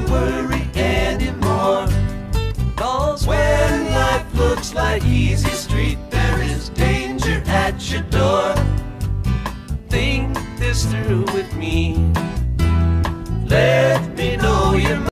worry anymore. 'Cause when life looks like easy street, there is danger at your door. Think this through with me. Let me know your mind.